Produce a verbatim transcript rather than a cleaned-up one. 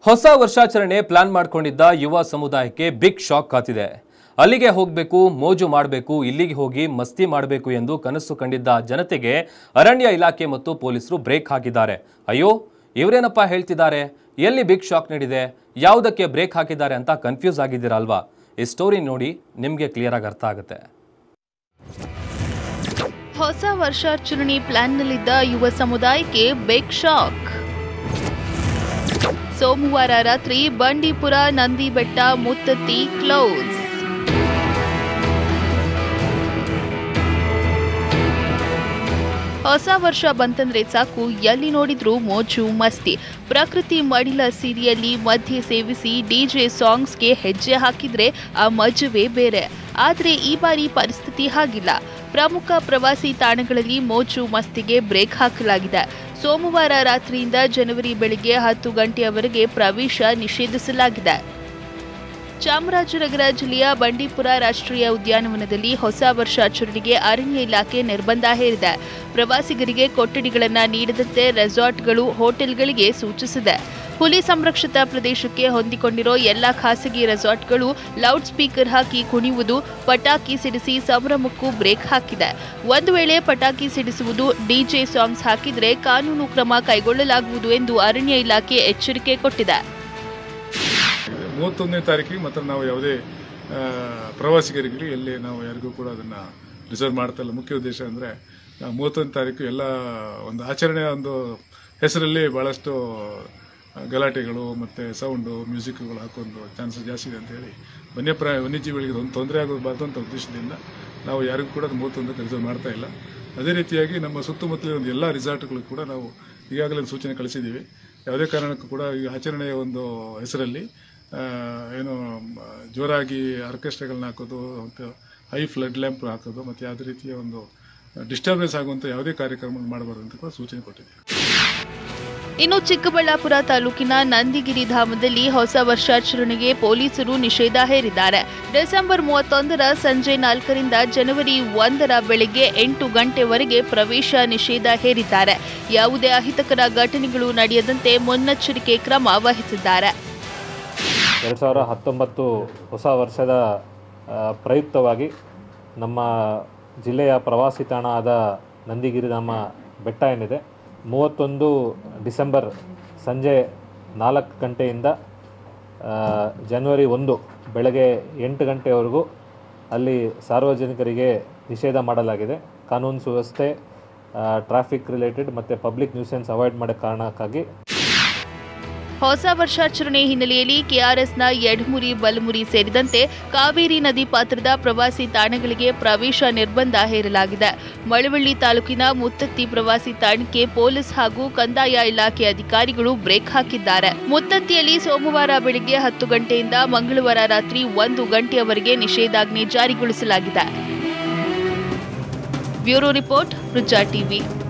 ಹೊಸ ವರ್ಷಾಚರಣೆ ಪ್ಲಾನ್ ಮಾಡಿಕೊಂಡಿದ್ದ ಯುವ ಸಮುದಾಯಕ್ಕೆ ಬಿಗ್ ಶಾಕ್ ಕಾತಿದೆ. ಅಲ್ಲಿಗೆ ಹೋಗಬೇಕು, ಮೋಜು ಮಾಡಬೇಕು, ಇಲ್ಲಿಗೆ ಹೋಗಿ ಮಸ್ತಿ ಮಾಡಬೇಕು ಎಂದು ಕನಸು ಕಂಡಿದ್ದ ಜನತೆಗೆ ಅರಣ್ಯ ಇಲಾಖೆ ಮತ್ತು ಪೊಲೀಸರು ಬ್ರೇಕ್ ಹಾಕಿದ್ದಾರೆ. ಅಯ್ಯೋ, ಇವರೇನಪ್ಪ ಹೇಳ್ತಿದ್ದಾರೆ, ಎಲ್ಲಿ ಬಿಗ್ ಶಾಕ್ ನೀಡಿದೆ, ಯಾವುದಕ್ಕೆ ಬ್ರೇಕ್ ಹಾಕಿದ್ದಾರೆ ಅಂತ ಕನ್ಫ್ಯೂಸ್ ಆಗಿದ್ದೀರಾ ಅಲ್ವಾ? ಈ ಸ್ಟೋರಿ ನೋಡಿ ನಿಮಗೆ ಕ್ಲಿಯರ್ ಆಗಿ ಅರ್ಥ ಆಗುತ್ತೆ. ಹೊಸ ವರ್ಷಾಚರಣೆ ಪ್ಲಾನ್ನಲ್ಲಿದ್ದ ಯುವ ಸಮುದಾಯಕ್ಕೆ ಬಿಗ್ ಶಾಕ್. ಸೋಮವಾರ ರಾತ್ರಿ ಬಂಡೀಪುರ ನಂದಿಬೆಟ್ಟ ಮುತ್ತತ್ತಿ ಕ್ಲೋಸ್. ಹೊಸ ವರ್ಷ ಬಂತಂದ್ರೆ ಸಾಕು, ಎಲ್ಲಿ ನೋಡಿದ್ರೂ ಮೋಜು ಮಸ್ತಿ. ಪ್ರಕೃತಿ ಮಡಿಲ ಸಿರಿಯಲ್ಲಿ ಮಧ್ಯೆ ಸೇವಿಸಿ ಡಿಜೆ ಸಾಂಗ್ಸ್ಗೆ ಹೆಜ್ಜೆ ಹಾಕಿದ್ರೆ ಆ ಮಜವೇ ಬೇರೆ. ಆದರೆ ಈ ಬಾರಿ ಪರಿಸ್ಥಿತಿ ಹಾಗಿಲ್ಲ. ಪ್ರಮುಖ ಪ್ರವಾಸಿ ತಾಣಗಳಲ್ಲಿ ಮೋಜು ಮಸ್ತಿಗೆ ಬ್ರೇಕ್ ಹಾಕಲಾಗಿದೆ. ಸೋಮವಾರ ರಾತ್ರಿಯಿಂದ ಜನವರಿ ಬೆಳಗ್ಗೆ ಹತ್ತು ಗಂಟೆಯವರೆಗೆ ಪ್ರವೇಶ ನಿಷೇಧಿಸಲಾಗಿದೆ. ಚಾಮರಾಜನಗರ ಜಿಲ್ಲೆಯ ಬಂಡೀಪುರ ರಾಷ್ಟ್ರೀಯ ಉದ್ಯಾನವನದಲ್ಲಿ ಹೊಸ ವರ್ಷಾಚರಣೆಗೆ ಅರಣ್ಯ ಇಲಾಖೆ ನಿರ್ಬಂಧ ಹೇರಿದೆ. ಪ್ರವಾಸಿಗರಿಗೆ ಕೊಠಡಿಗಳನ್ನು ನೀಡದಂತೆ ರೆಸಾರ್ಟ್ಗಳು, ಹೋಟೆಲ್ಗಳಿಗೆ ಸೂಚಿಸಿದೆ. ಹುಲಿ ಸಂರಕ್ಷಿತ ಪ್ರದೇಶಕ್ಕೆ ಹೊಂದಿಕೊಂಡಿರೋ ಎಲ್ಲ ಖಾಸಗಿ ರೆಸಾರ್ಟ್ಗಳು ಲೌಡ್ ಸ್ಪೀಕರ್ ಹಾಕಿ ಕುಣಿಯುವುದು, ಪಟಾಕಿ ಸಿಡಿಸಿ ಸಂಭ್ರಮಕ್ಕೂ ಬ್ರೇಕ್ ಹಾಕಿದೆ. ಒಂದು ವೇಳೆ ಪಟಾಕಿ ಸಿಡಿಸುವುದು, ಡಿಜೆ ಸಾಂಗ್ಸ್ ಹಾಕಿದರೆ ಕಾನೂನು ಕ್ರಮ ಕೈಗೊಳ್ಳಲಾಗುವುದು ಎಂದು ಅರಣ್ಯ ಇಲಾಖೆ ಎಚ್ಚರಿಕೆ ಕೊಟ್ಟಿದೆ. ಮೂವತ್ತೊಂದನೇ ತಾರೀಕಿಗೆ ಮಾತ್ರ ನಾವು ಯಾವುದೇ ಪ್ರವಾಸಿಗರಿಗೆ ಎಲ್ಲಿ ನಾವು ಯಾರಿಗೂ ಕೂಡ ಅದನ್ನು ರಿಸರ್ವ್ ಮಾಡ್ತಾ ಇಲ್ಲ. ಮುಖ್ಯ ಉದ್ದೇಶ ಅಂದರೆ ಮೂವತ್ತೊಂದನೇ ತಾರೀಕು ಎಲ್ಲ ಒಂದು ಆಚರಣೆಯ ಒಂದು ಹೆಸರಲ್ಲಿ ಭಾಳಷ್ಟು ಗಲಾಟೆಗಳು ಮತ್ತು ಸೌಂಡು, ಮ್ಯೂಸಿಕ್ಗಳು ಹಾಕೊಂಡು ಚಾನ್ಸಸ್ ಜಾಸ್ತಿ ಇದೆ ಅಂತೇಳಿ ವನ್ಯಪ್ರಾಯ ವನ್ಯಜೀವಿಗಳಿಗೆ ಒಂದು ತೊಂದರೆ ಆಗೋಬಾರ್ದು ಅಂತ ಉದ್ದೇಶದಿಂದ ನಾವು ಯಾರಿಗೂ ಕೂಡ ಅದು ಮೂವತ್ತೊಂದಕ್ಕೆ ರಿಸರ್ವ್ ಮಾಡ್ತಾ ಇಲ್ಲ. ಅದೇ ರೀತಿಯಾಗಿ ನಮ್ಮ ಸುತ್ತಮುತ್ತಲಿನ ಒಂದು ಎಲ್ಲ ರಿಸಾರ್ಟ್ಗಳು ಕೂಡ ನಾವು ಈಗಾಗಲೇ ಸೂಚನೆ ಕಳಿಸಿದ್ದೀವಿ. ಯಾವುದೇ ಕಾರಣಕ್ಕೂ ಕೂಡ ಈ ಆಚರಣೆಯ ಒಂದು ಹೆಸರಲ್ಲಿ ಏನು ಜೋರಾಗಿ ಆರ್ಕೆಸ್ಟ್ರಾಗಳನ್ನ ಹಾಕೋದು ಮತ್ತು ಹೈ ಫ್ಲಡ್ ಲ್ಯಾಂಪ್ ಹಾಕೋದು ಮತ್ತು ಯಾವುದೇ ರೀತಿಯ ಒಂದು ಡಿಸ್ಟರ್ಬೆನ್ಸ್ ಆಗುವಂಥ ಯಾವುದೇ ಕಾರ್ಯಕ್ರಮ ಮಾಡಬಾರ್ದು ಅಂತ ಕೂಡ ಸೂಚನೆ ಕೊಟ್ಟಿದೆ. ಇನ್ನು ಚಿಕ್ಕಬಳ್ಳಾಪುರ ತಾಲೂಕಿನ ನಂದಿಗಿರಿ ಧಾಮದಲ್ಲಿ ಹೊಸ ವರ್ಷಾಚರಣೆಗೆ ಪೊಲೀಸರು ನಿಷೇಧ ಹೇರಿದ್ದಾರೆ. ಡಿಸೆಂಬರ್ ಮೂವತ್ತೊಂದರ ಸಂಜೆ ನಾಲ್ಕರಿಂದ ಜನವರಿ ಒಂದರ ಬೆಳಗ್ಗೆ ಎಂಟು ಗಂಟೆವರೆಗೆ ಪ್ರವೇಶ ನಿಷೇಧ ಹೇರಿದ್ದಾರೆ. ಯಾವುದೇ ಅಹಿತಕರ ಘಟನೆಗಳು ನಡೆಯದಂತೆ ಮುನ್ನೆಚ್ಚರಿಕೆ ಕ್ರಮ ವಹಿಸಿದ್ದಾರೆ. ಎರಡು ಸಾವಿರ ಹತ್ತೊಂಬತ್ತು ಹೊಸ ವರ್ಷದ ಪ್ರಯುಕ್ತವಾಗಿ ನಮ್ಮ ಜಿಲ್ಲೆಯ ಪ್ರವಾಸಿ ತಾಣ ಆದ ನಂದಿಗಿರಿಧಾಮ ಬೆಟ್ಟ ಏನಿದೆ, ಮೂವತ್ತೊಂದು ಡಿಸೆಂಬರ್ ಸಂಜೆ ನಾಲ್ಕು ಗಂಟೆಯಿಂದ ಜನವರಿ ಒಂದು ಬೆಳಗ್ಗೆ ಎಂಟು ಗಂಟೆವರೆಗೂ ಅಲ್ಲಿ ಸಾರ್ವಜನಿಕರಿಗೆ ನಿಷೇಧ ಮಾಡಲಾಗಿದೆ. ಕಾನೂನು ಸುವ್ಯವಸ್ಥೆ, ಟ್ರಾಫಿಕ್ ರಿಲೇಟೆಡ್ ಮತ್ತು ಪಬ್ಲಿಕ್ ನ್ಯೂಸೆನ್ಸ್ ಅವಾಯ್ಡ್ ಮಾಡೋ ಕಾರಣಕ್ಕಾಗಿ ಹೊಸ ವರ್ಷಾಚರಣೆ ಹಿನ್ನೆಲೆಯಲ್ಲಿ ಕೆಆರ್ಎಸ್ನ ಯಡಮುರಿ, ಬಲಮುರಿ ಸೇರಿದಂತೆ ಕಾವೇರಿ ನದಿ ಪಾತ್ರದ ಪ್ರವಾಸಿ ತಾಣಗಳಿಗೆ ಪ್ರವೇಶ ನಿರ್ಬಂಧ ಹೇರಲಾಗಿದೆ. ಮಳವಳ್ಳಿ ತಾಲೂಕಿನ ಮುತ್ತತ್ತಿ ಪ್ರವಾಸಿ ತಾಣಕ್ಕೆ ಪೊಲೀಸ್ ಹಾಗೂ ಕಂದಾಯ ಇಲಾಖೆ ಅಧಿಕಾರಿಗಳು ಬ್ರೇಕ್ ಹಾಕಿದ್ದಾರೆ. ಮುತ್ತತ್ತಿಯಲ್ಲಿ ಸೋಮವಾರ ಬೆಳಗ್ಗೆ ಹತ್ತು ಗಂಟೆಯಿಂದ ಮಂಗಳವಾರ ರಾತ್ರಿ ಒಂದು ಗಂಟೆಯವರೆಗೆ ನಿಷೇಧಾಜ್ಞೆ ಜಾರಿಗೊಳಿಸಲಾಗಿದೆ. ಬ್ಯೂರೋ ರಿಪೋರ್ಟ್, ರುಜಾ ಟಿವಿ.